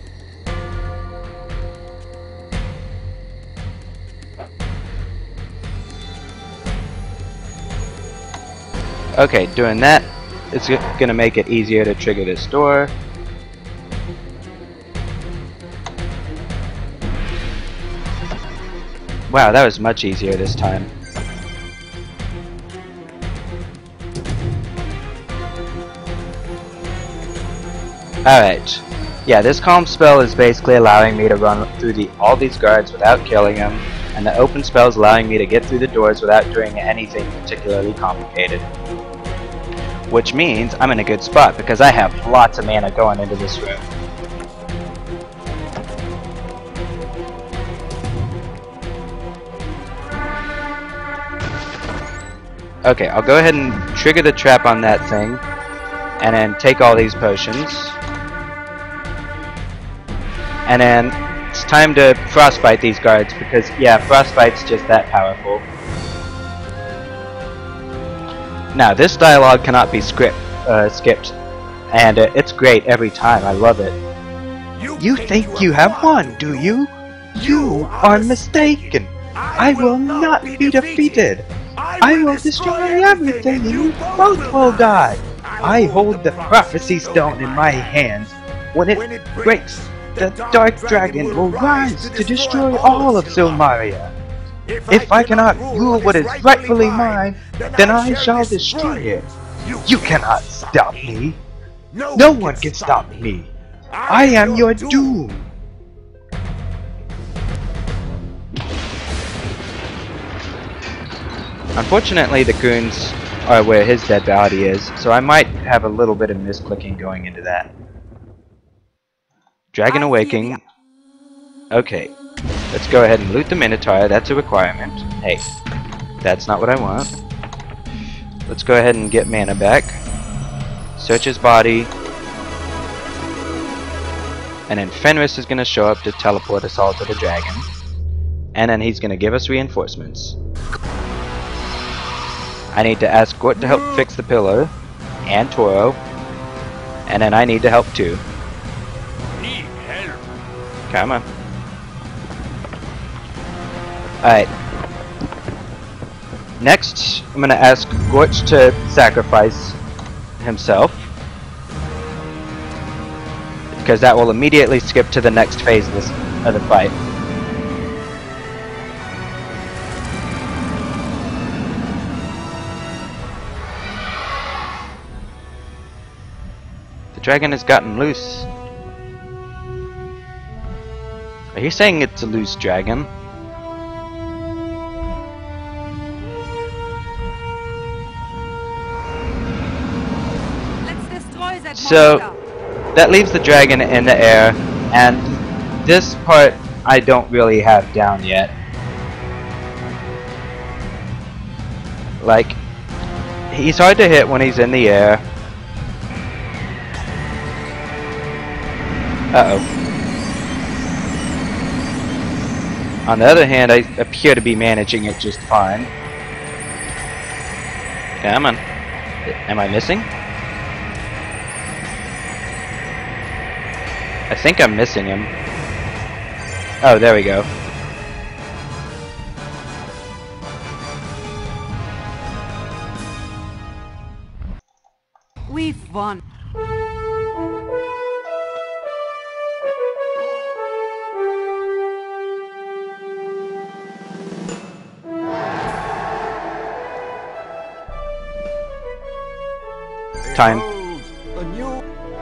Okay, doing that, it's gonna make it easier to trigger this door. Wow, that was much easier this time. Alright. Yeah, this calm spell is basically allowing me to run through the all these guards without killing them, and the open spell is allowing me to get through the doors without doing anything particularly complicated. Which means I'm in a good spot because I have lots of mana going into this room. Okay, I'll go ahead and trigger the trap on that thing. and then take all these potions. And then it's time to frostbite these guards because, yeah, frostbite's just that powerful. Now, this dialogue cannot be script, uh, skipped, and uh, it's great every time. I love it. You think you have won, do you? You are mistaken. I will not be defeated. I will destroy everything and you both will die. I hold the prophecy stone in my hands. When it breaks, the dark dragon will rise to destroy all of Silmaria. If I cannot rule what is rightfully mine, then I shall destroy it. You cannot stop me. No one can stop me. I am your doom. Unfortunately, the goons are where his dead body is, so I might have a little bit of misclicking going into that. Dragon Awakening. Okay, let's go ahead and loot the Minotaur. That's a requirement. Hey, that's not what I want. Let's go ahead and get mana back. Search his body. And then Fenris is going to show up to teleport us all to the dragon. And then he's going to give us reinforcements. I need to ask Gort to help fix the pillar. And Toro. And then I need to help too. Need help. Come on. Alright. Next, I'm going to ask Gort to sacrifice himself. Because that will immediately skip to the next phase of, this, of the fight. The dragon has gotten loose. Are you saying it's a loose dragon? Let's destroy that So, monster. that leaves the dragon in the air, and this part I don't really have down yet. Like, he's hard to hit when he's in the air. Uh-oh. On the other hand, I appear to be managing it just fine. Come on. Am I missing? I think I'm missing him. Oh, there we go. We've won. Time. A new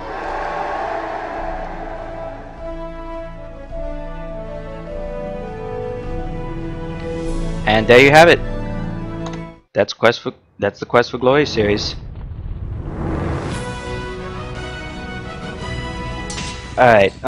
And there you have it. That's quest for that's the Quest for Glory series. Alright.